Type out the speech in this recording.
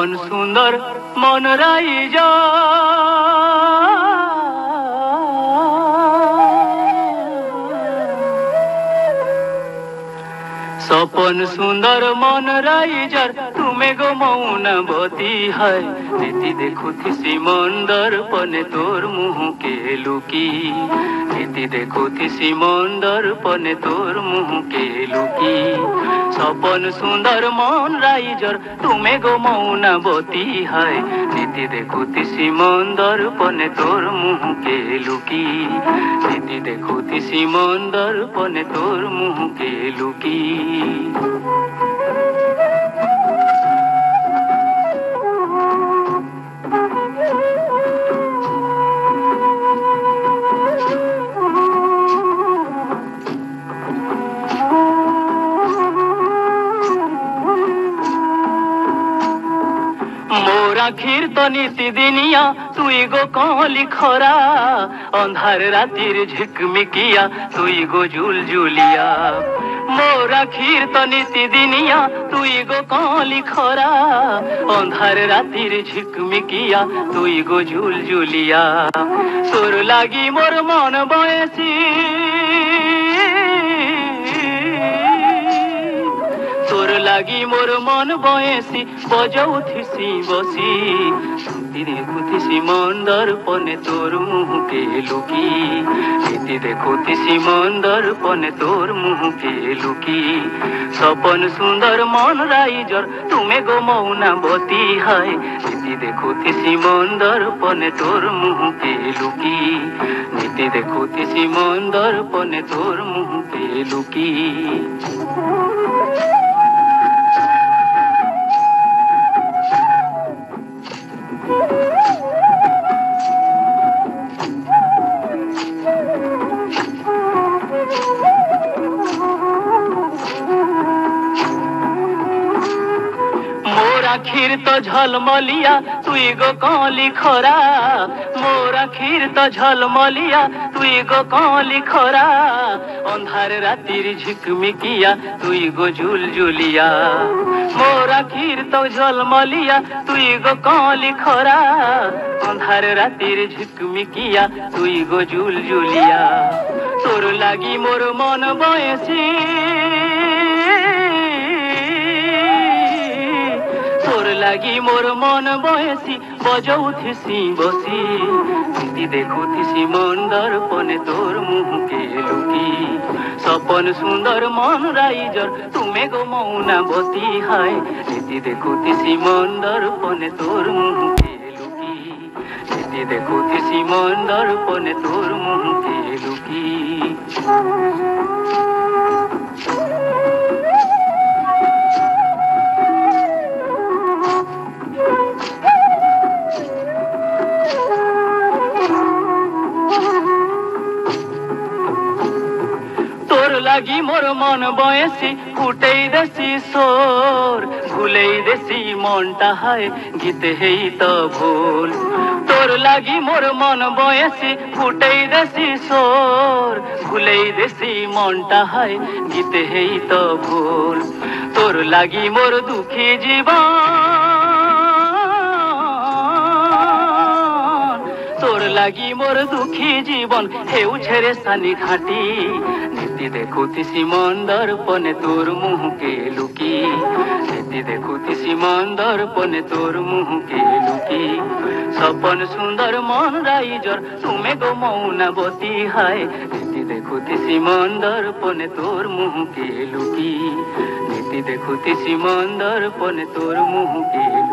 স্বপন সুন্দর মন রাইজা স্বপন সুন্দর মন রাইজার তুমি গো মৌনবতী হয় নীতি দেখুথিসি মন দর্পণে তোর মুহকে লুকি নীতি দেখুথিসি মন দর্পণে তোর মুহকে লুকি স্বপন সুন্দর মন রাইজর তুমি গো মৌনবতী হয় নীতি দেখুথিসি মন দর্পণে তোর মুহকে লুকি নীতি দেখুথিসি মন দর্পণে তোর মুহকে লুকি मोर आखिर तो नीति दिनिया तुई गो कली खरा अंधार रातिर झिकमिकिया तुई गो झुल झुलिया मोर आखिर तो नीति दिनिया तुई गो कली खरा अंधार रातिर झिकमिकिया तुई गो झुल झुलिया तोर लागी मोर मन बयसी तोर लागी मोर मन बयसी बजाउथिसी बसी नीति देखुथिसी मन दर्पणे तोर मुहके लुकी नीति देखुथिसी मन दर्पणे तोर मुहके लुकी স্বপন সুন্দর মন রাইজর তুমি গো মৌনবতী হয় নীতি দেখুথিসি মন দর্পণে তোর মুহকে লুকি নীতি দেখুথিসি মন দর্পণে তোর মুহকে লুকি मोर आखिर तो झलमलिया तुई गो कली खरा मोर आखिर तो झलमलिया तुई गो कली खरा अंधार रातिर झिकमिकिया तुई गो झुल झुलिया मोर आखिर तो झलमलिया तुई गो कली खरा अंधार रातिर झिकमिकिया तुई गो झुल झुलिया तोर लागी मोर मन बयसी तोर लागी मोर मन बयसी बजाउथिसी बसी नीति देखुथिसी मन दर्पणे तोर मुहके लुकी স্বপন সুন্দর মন রাইজর তুমি গো মৌনবতী হয় নীতি দেখুথিসি মন দর্পণে তোর মুহকে লুকি নীতি দেখুথিসি মন দর্পণে তোর মুহকে লুকি लागी मोर मन बयसी फुटई देसी सोर भूलई देसी मनटा है गीत है तो भूल तोर लागी मोर मन बयसी फुटई देसी सोर भूलई देसी मनटा है गीत है तो भूल तोर लागी मोर दुखी जीवन तोर लागी मोर दुखी जीवन हेउछे रे सानी घाटी नीति देखुथिसी मन दर्पणे तोर मुहके लुकी नीति देखुथिसी मन दर्पणे तोर मुहके लुकी স্বপন সুন্দর মন রাইজর তুমি গো মৌনবতী হয় নীতি দেখুথিসি মন দর্পণে তোর মুহকে লুকি নীতি দেখুথিসি মন দর্পণে তোর মুহকে